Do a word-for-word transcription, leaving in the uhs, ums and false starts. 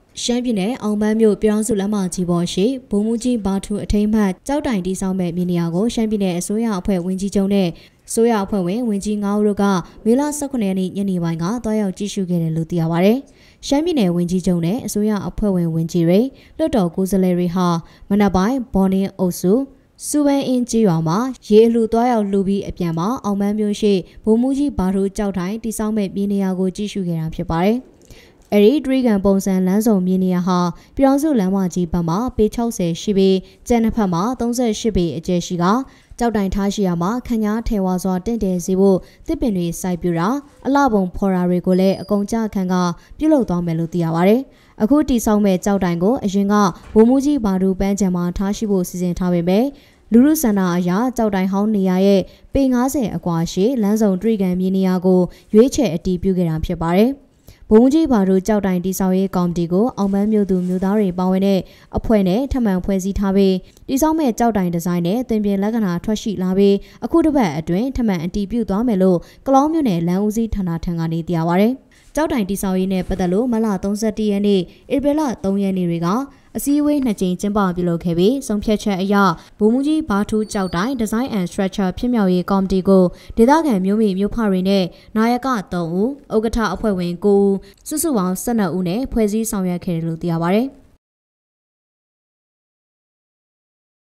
ရှမ်းပြည်နယ်အောင်ပန်းမြို့ပြည်ထောင်စုလမ်းမကြီးပေါ်ရှိဗိုလ်မှူးကြီးဘာထူအထိမ်းအမှတ်ကြောက်တိုင်တီးဆောင်မဲ့မြေနေရာကိုရှမ်းပြည်နယ်အစိုးရအဖွဲ့ဝင်ကြီးချုပ်နဲ့ဆိုရအဖွဲ့ဝင်ဝင်ကြီးငါးဦးတို့ကမေလ၁၈ရက်နေ့ညနေပိုင်းကတွားရောက်ကြည့်ရှုခဲ့တယ်လို့သိရပါဗျ။ရှမ်းပြည်နယ်ဝင်ကြီးချုပ်နဲ့အစိုးရအဖွဲ့ဝင်ဝင်ကြီးတွေလွှတ်တော်ကိုယ်စားလှယ်တွေဟာမနက်ပိုင်းဘော်နင်းအုပ်စုစူပန်အင်းကြီးရွာမှာရေအလူတွားရောက်လှူပြီးအပြန်မှာအောင်ပန်းမြို့ရှိဗိုလ်မှူးကြီးဘာထူကြောက်တိုင်တီးဆောင်မဲ့မြေနေရာကိုကြည့်ရှုခဲ့တာဖြစ်ပါတယ်။အဲဒီဒရီကန်ပုံစံလမ်းစုံမြေနေရာဟာပြည်တော်စုလမ်းမကြီးဘက်မှာပေ၆၀ရှိပြီးကျန်တစ်ဖက်မှာ၃၈ပေအကျယ်ရှိကကြောက်တိုင်ထားရှိရာမှာခန်းညာထဲဝါစွာတင့်တယ်စေဖို့တစ်ပင်တွေစိုက်ပြူတာအလှပုံဖော်ရာတွေကိုလည်းအကုန်ကြခံကပြုတ်လုသွားမယ်လို့သိရပါတယ်။အခုတီဆောင်မဲ့ကြောက်တိုင်ကိုအရင်ကဗိုလ်မှူးကြီးဘာထူပန်းချံမှာထားရှိဖို့စီစဉ်ထားပေမဲ့လူလူစန္ဒာအရာကြောက်တိုင်ဟောင်းနေရာရဲ့ပေ၅၀အကွာရှိလမ်းစုံဒရီကန်မြေနေရာကိုရွေးချယ်အတည်ပြုခဲ့တာဖြစ်ပါတယ်။ဗိုလ်မှူးကြီးဘာထူကြောက်တိုင်တီဆောင်ရေးကော်မတီကိုအောင်ပန်းမြို့သူမြို့သားတွေပါဝင်တဲ့အဖွဲ့နဲ့ထပ်မံဖွဲ့စည်းထားပြီးတီဆောင်မဲ့ကြောက်တိုင်ဒီဇိုင်းနဲ့သင်ပြင်လက္ခဏာထွက်ရှိလာပြီးအခုတစ်ပတ်အတွင်းထပ်မံအတည်ပြုသွားမယ်လို့ကလောမြို့နယ်လမ်းဦးစီးဌာနထံကနေသိရပါဗျ။ကြောက်တိုင်တီဆောင်ရေးနဲ့ပတ်သက်လို့မလ၃၁ရက်နေ့ဧပြီလ၃ရက်နေ့တွေကအစည်းအဝေးနှစ်ကြိမ်ကျင်းပပြုလုပ်ခဲ့ပြီးဆုံးဖြတ်ချက်အရဗိုလ်မှူးကြီးဘာထူကြောက်တိုင် Design and Structure ဖြစ်မြောက်ရေးကော်မတီကိုဒေသခံမျိုးမိမျိုးဖတွေနဲ့နာယက၃ဦးဥက္ကဋ္ဌအဖွဲ့ဝင်၉ဦးစုစုပေါင်း၁၂ဦးနဲ့ဖွဲ့စည်းဆောင်ရွက်ခဲ့တယ်လို့သိရပါဗျ။